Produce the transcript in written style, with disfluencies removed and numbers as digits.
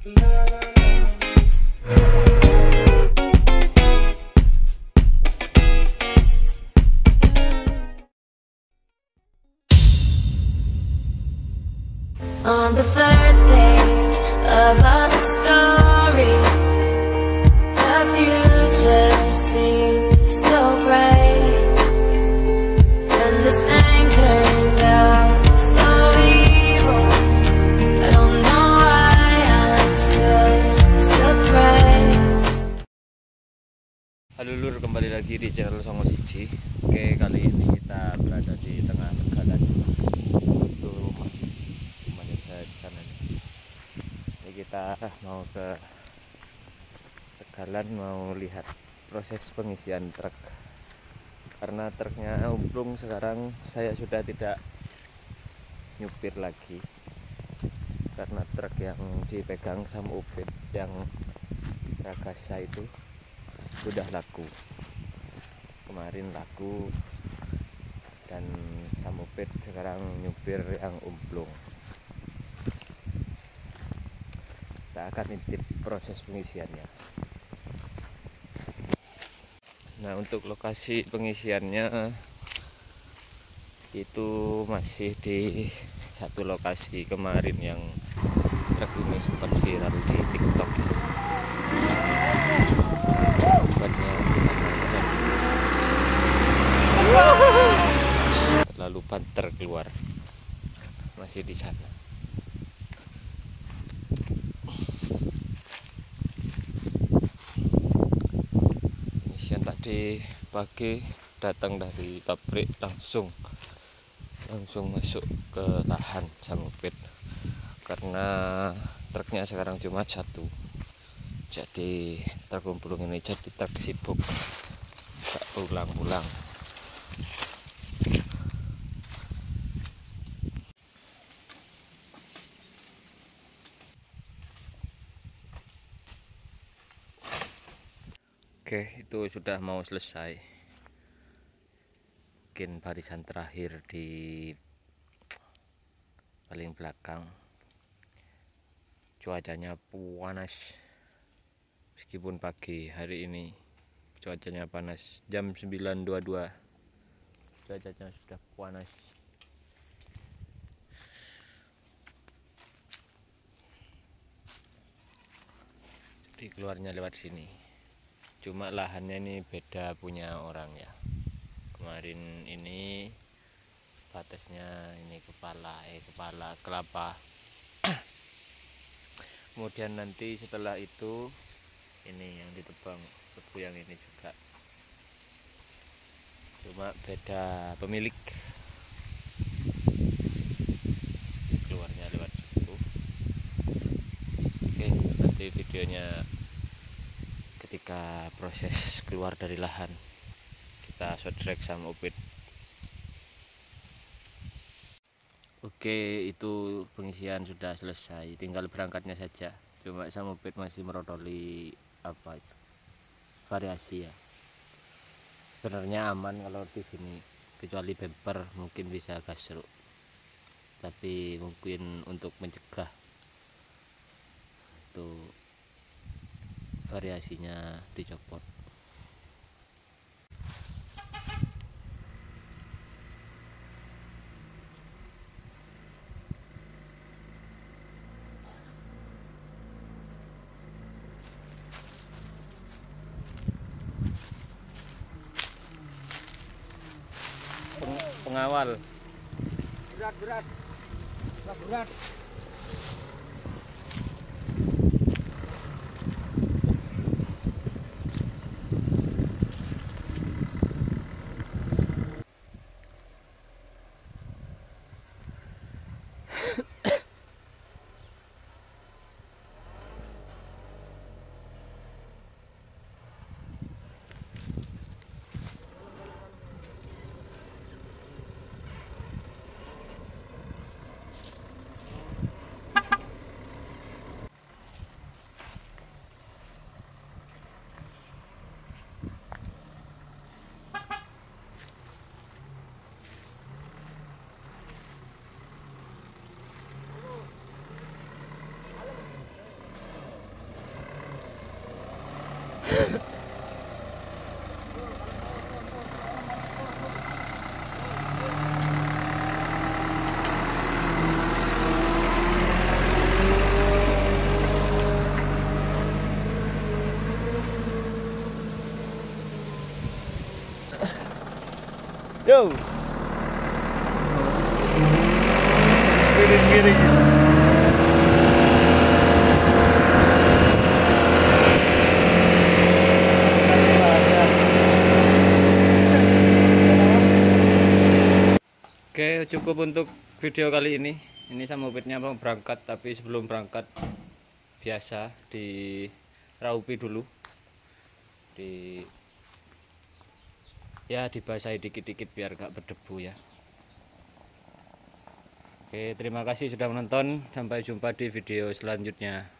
On the first page of a story, the future seemed so bright, and this thing turned out so evil. I don't know why I'm still surprised. Halo lur, kembali lagi di channel Songo Siji. Oke, kali ini kita berada di tengah Tegalan. Itu rumahnya saya di sana nih. Ini kita mau ke Tegalan, mau lihat proses pengisian truk. Karena truknya umplung, sekarang saya sudah tidak nyupir lagi. Karena truk yang dipegang sama Ubed yang Ragasa itu sudah laku. Kemarin laku, dan Samupet sekarang nyupir yang umplung. Kita akan intip proses pengisiannya. Nah, untuk lokasi pengisiannya itu masih di satu lokasi kemarin yang truk ini sempat viral di TikTok. Lalu banter keluar, masih di sana. Pengisian tadi pagi datang dari pabrik, langsung masuk ke lahan Samupet karena truknya sekarang cuma satu. Jadi truk umplung ini jadi truk sibuk, tak pulang-pulang. Oke, itu sudah mau selesai. Mungkin barisan terakhir di paling belakang. Cuacanya panas. Meskipun pagi hari ini cuacanya panas, jam 9.22 cuacanya sudah panas. Jadi keluarnya lewat sini. Cuma lahannya ini beda punya orang ya. Kemarin ini batasnya ini kepala kelapa. Kemudian nanti setelah itu ini yang ditebang tebu yang ini juga. Cuma beda pemilik. Keluarnya lewat situ. Oke, nanti videonya ketika proses keluar dari lahan kita short track sama Ubed. Oke, itu pengisian sudah selesai, tinggal berangkatnya saja. Cuma sama Ubed masih merotoli apa itu variasi ya. Sebenarnya aman kalau di sini, kecuali bumper mungkin bisa gasruk, tapi mungkin untuk mencegah itu variasinya dicopot. Pengawal berat. Yo. Miring-miring. Oke, cukup untuk video kali ini. Ini sama Upitnya mau berangkat, tapi sebelum berangkat biasa diraupi dulu. Dibasahi dikit-dikit biar gak berdebu ya. Oke, terima kasih sudah menonton. Sampai jumpa di video selanjutnya.